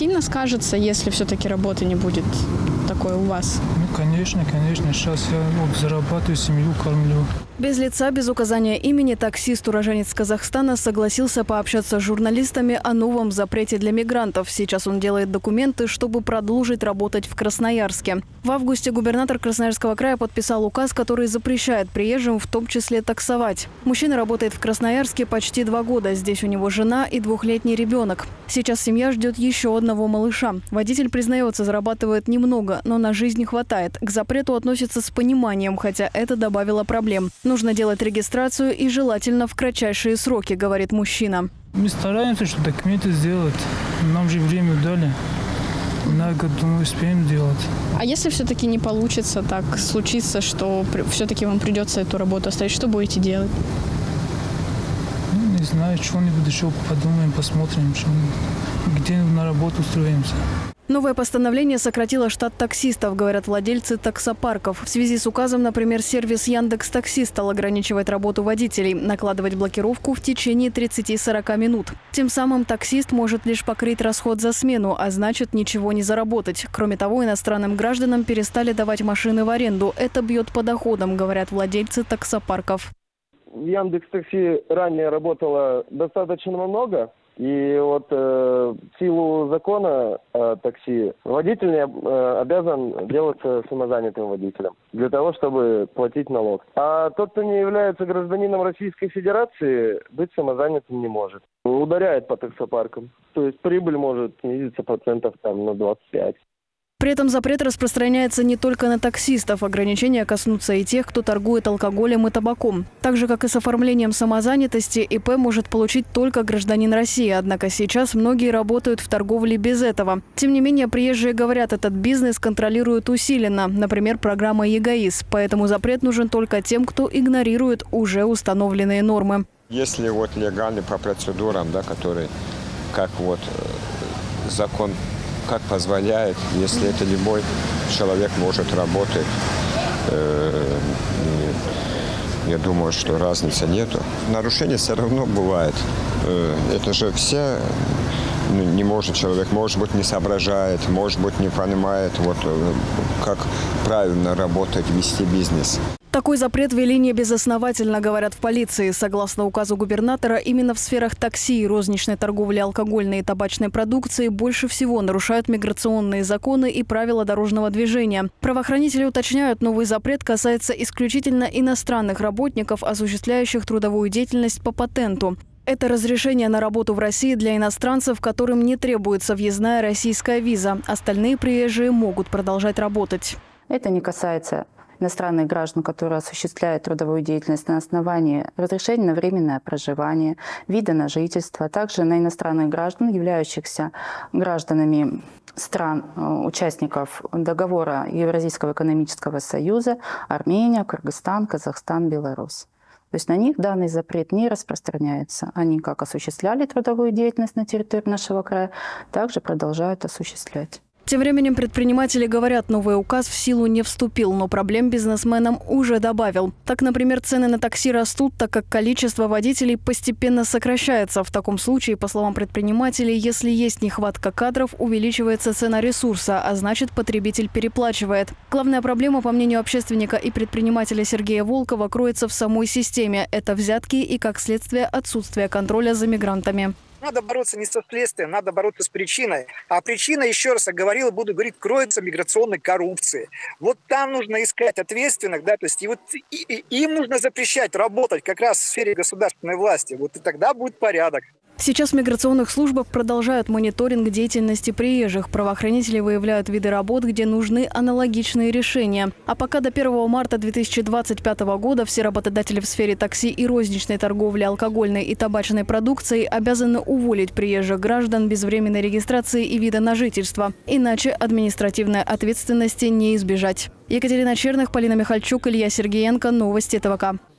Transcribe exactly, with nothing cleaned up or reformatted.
сильно скажется, если все-таки работы не будет такой у вас? Ну, конечно, конечно. Сейчас я вот зарабатываю, семью кормлю. Без лица, без указания имени таксист, уроженец Казахстана, согласился пообщаться с журналистами о новом запрете для мигрантов. Сейчас он делает документы, чтобы продолжить работать в Красноярске. В августе губернатор Красноярского края подписал указ, который запрещает приезжим в том числе таксовать. Мужчина работает в Красноярске почти два года. Здесь у него жена и двухлетний ребенок. Сейчас семья ждет еще одного малыша. Водитель признается, зарабатывает немного, но на жизнь хватает. К запрету относится с пониманием, хотя это добавило проблем. Нужно делать регистрацию и желательно в кратчайшие сроки, говорит мужчина. Мы стараемся, что документы сделать. Нам же время дали. На год, думаю, успеем делать. А если все-таки не получится, так случится, что все-таки вам придется эту работу оставить, что будете делать? Ну, не знаю, что-нибудь еще подумаем, посмотрим, что, где на работу устроимся. Новое постановление сократило штат таксистов, говорят владельцы таксопарков. В связи с указом, например, сервис Яндекс.Такси стал ограничивать работу водителей, накладывать блокировку в течение тридцати-сорока минут. Тем самым таксист может лишь покрыть расход за смену, а значит ничего не заработать. Кроме того, иностранным гражданам перестали давать машины в аренду. Это бьет по доходам, говорят владельцы таксопарков. В Яндекс.Такси ранее работало достаточно много. И вот э, в силу закона о такси водитель не, э, обязан делаться самозанятым водителем для того, чтобы платить налог. А тот, кто не является гражданином Российской Федерации, быть самозанятым не может. Ударяет по таксопаркам. То есть прибыль может снизиться процентов там, на двадцать пять. При этом запрет распространяется не только на таксистов. Ограничения коснутся и тех, кто торгует алкоголем и табаком. Так же, как и с оформлением самозанятости, ИП может получить только гражданин России. Однако сейчас многие работают в торговле без этого. Тем не менее, приезжие говорят, этот бизнес контролируют усиленно. Например, программа ЕГАИС. Поэтому запрет нужен только тем, кто игнорирует уже установленные нормы. Если вот легальный по процедурам, да, который как вот закон как позволяет, если это любой человек может работать, э, я думаю, что разницы нету. Нарушения все равно бывает. Э, это же все, не может человек, может быть, не соображает, может быть, не понимает, вот, как правильно работать, вести бизнес. Такой запрет ввели не безосновательно, говорят в полиции. Согласно указу губернатора, именно в сферах такси и розничной торговли алкогольной и табачной продукцией больше всего нарушают миграционные законы и правила дорожного движения. Правоохранители уточняют, новый запрет касается исключительно иностранных работников, осуществляющих трудовую деятельность по патенту. Это разрешение на работу в России для иностранцев, которым не требуется въездная российская виза. Остальные приезжие могут продолжать работать. Это не касается иностранных граждан, которые осуществляют трудовую деятельность на основании разрешения на временное проживание, вида на жительство, а также на иностранных граждан, являющихся гражданами стран, участников договора Евразийского экономического союза, Армения, Кыргызстан, Казахстан, Беларусь. То есть на них данный запрет не распространяется. Они как осуществляли трудовую деятельность на территории нашего края, также продолжают осуществлять. Тем временем предприниматели говорят, новый указ в силу не вступил, но проблем бизнесменам уже добавил. Так, например, цены на такси растут, так как количество водителей постепенно сокращается. В таком случае, по словам предпринимателей, если есть нехватка кадров, увеличивается цена ресурса, а значит, потребитель переплачивает. Главная проблема, по мнению общественника и предпринимателя Сергея Волкова, кроется в самой системе. Это взятки и, как следствие, отсутствие контроля за мигрантами. Надо бороться не со следствием, надо бороться с причиной. А причина, еще раз я говорил, буду говорить, кроется в миграционной коррупции. Вот там нужно искать ответственных, да, то есть и вот и, и, им нужно запрещать работать как раз в сфере государственной власти. Вот и тогда будет порядок. Сейчас в миграционных службах продолжают мониторинг деятельности приезжих. Правоохранители выявляют виды работ, где нужны аналогичные решения. А пока до первого марта две тысячи двадцать пятого года все работодатели в сфере такси и розничной торговли алкогольной и табачной продукцией обязаны уволить приезжих граждан без временной регистрации и вида на жительство. Иначе административной ответственности не избежать. Екатерина Черных, Полина Михальчук, Илья Сергеенко. Новости ТВК.